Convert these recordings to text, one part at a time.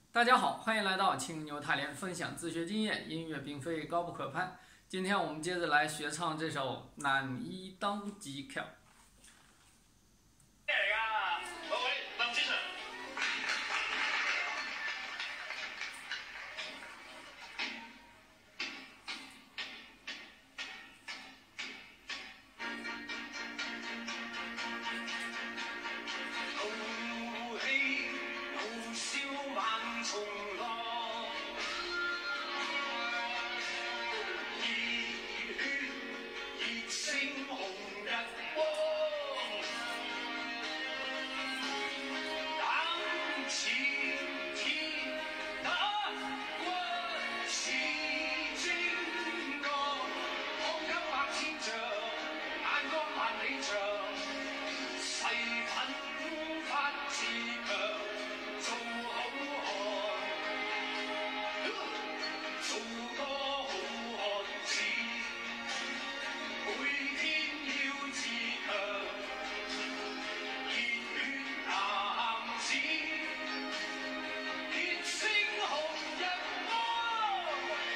大家好，欢迎来到青牛塔连，分享自学经验。音乐并非高不可攀。今天我们接着来学唱这首《难以當自強》。 咩嚟㗎？喂，林子祥。傲氣傲笑萬重浪，熱血熱星紅日光。膽似天，打骨似精鋼，胸襟百千丈，眼光萬里長。誓奮發自強，做好漢，做個好漢子，每天要自強，熱血男子，熱星紅日光。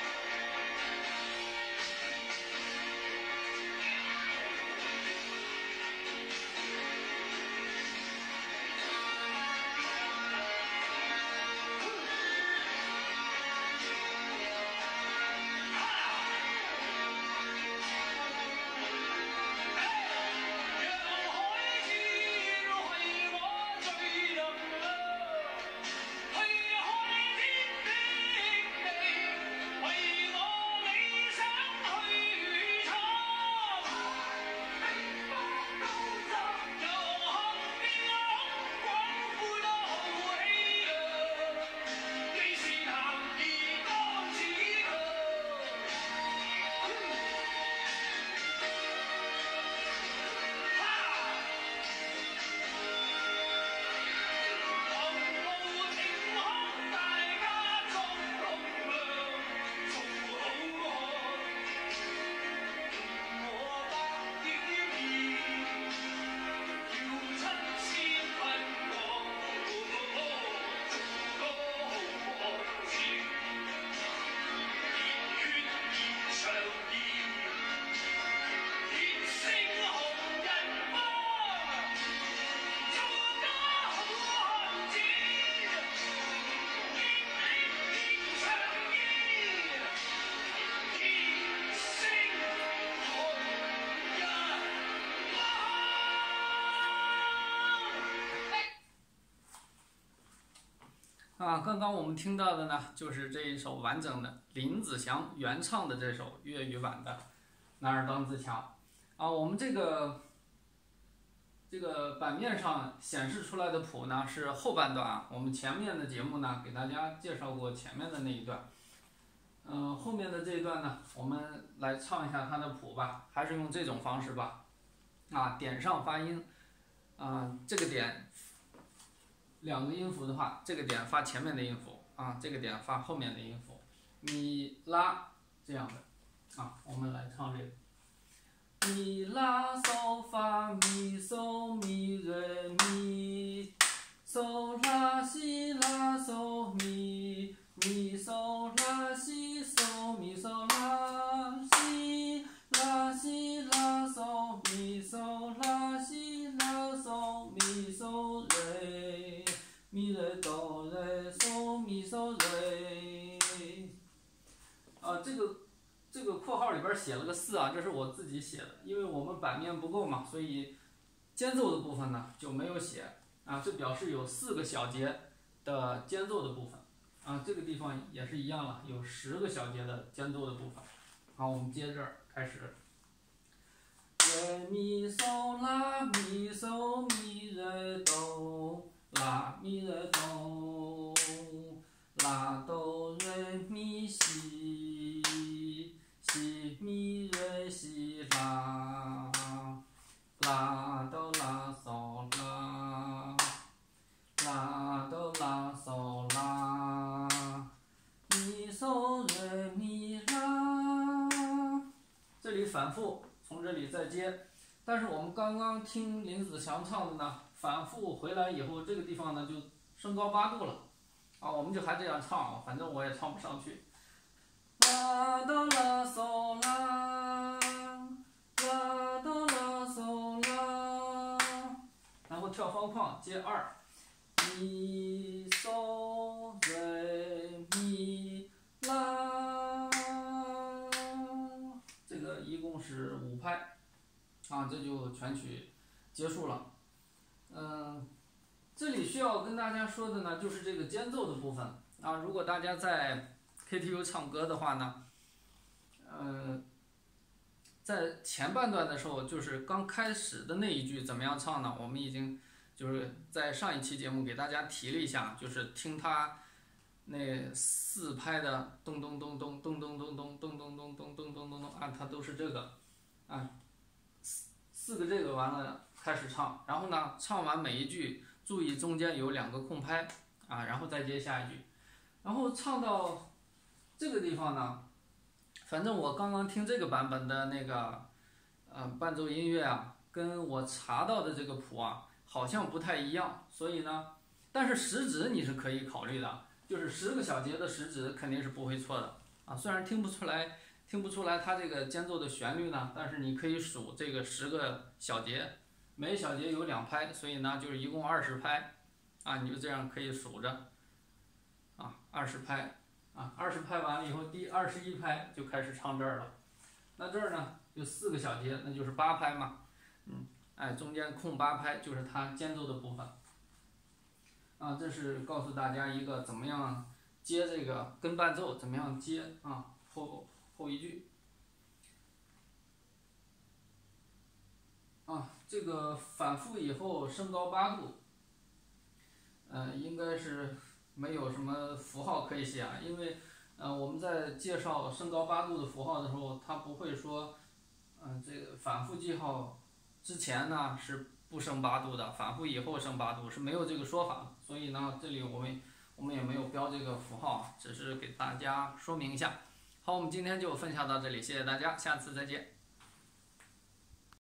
刚刚我们听到的呢，就是这一首完整的林子祥原唱的这首粤语版的《男儿当自强》我们这个版面上显示出来的谱呢是后半段啊，我们前面的节目呢给大家介绍过前面的那一段，后面的这一段呢，我们来唱一下它的谱吧，还是用这种方式吧，点上发音，这个点。两个音符的话，这个点发前面的音符这个点发后面的音符，咪拉这样的我们来唱这个咪拉嗦发咪嗦咪瑞咪嗦拉西拉嗦咪咪嗦拉西嗦咪嗦拉西拉西拉嗦咪嗦拉西拉嗦咪嗦瑞咪瑞哆瑞嗦咪嗦瑞这个括号里边写了个4这是我自己写的，因为我们版面不够嘛，所以间奏的部分呢就没有写这表示有4个小节的间奏的部分这个地方也是一样了，有10个小节的间奏的部分。好，我们接着开始。瑞咪嗦拉咪嗦咪瑞哆拉咪瑞哆拉哆瑞咪西西咪瑞西拉拉哆拉嗦拉拉哆拉嗦拉咪嗦瑞咪拉，这里反复从这里再接，但是我们刚刚听林子祥唱的呢，反复回来以后，这个地方呢就升高8度了， 啊，我们就还这样唱，反正我也唱不上去。啦哆啦嗦啦，啦哆啦嗦啦，然后跳方框接2，咪嗦瑞咪啦，这个一共是5拍，啊，这就全曲结束了。这里需要跟大家说的呢，就是这个间奏的部分啊。如果大家在 KTV 唱歌的话呢，在前半段的时候，就是刚开始的那一句怎么样唱呢？我们已经就是在上一期节目给大家提了一下，就是听它那4拍的咚咚咚咚咚咚咚咚咚咚咚咚咚咚咚咚啊，它都是这个啊，4个这个完了开始唱，然后呢，唱完每一句注意中间有2个空拍啊，然后再接下一句，然后唱到这个地方呢。反正我刚刚听这个版本的那个伴奏音乐啊，跟我查到的这个谱啊好像不太一样，所以呢，但是时指你是可以考虑的，就是10个小节的时指肯定是不会错的啊。虽然听不出来它这个间奏的旋律呢，但是你可以数这个10个小节，每小节有2拍，所以呢就是一共20拍啊，你就这样可以数着啊，20拍。20拍完了以后，第21拍就开始唱这儿了。那这儿呢有4个小节，那就是8拍嘛。中间空8拍就是它间奏的部分。啊，这是告诉大家一个怎么样接这个跟伴奏，怎么样接啊后一句。这个反复以后升高8度，应该是没有什么符号可以写啊，因为我们在介绍升高8度的符号的时候，它不会说，这个反复记号之前呢是不升8度的，反复以后升8度是没有这个说法，所以呢这里我们也没有标这个符号，只是给大家说明一下。好，我们今天就分享到这里，谢谢大家，下次再见。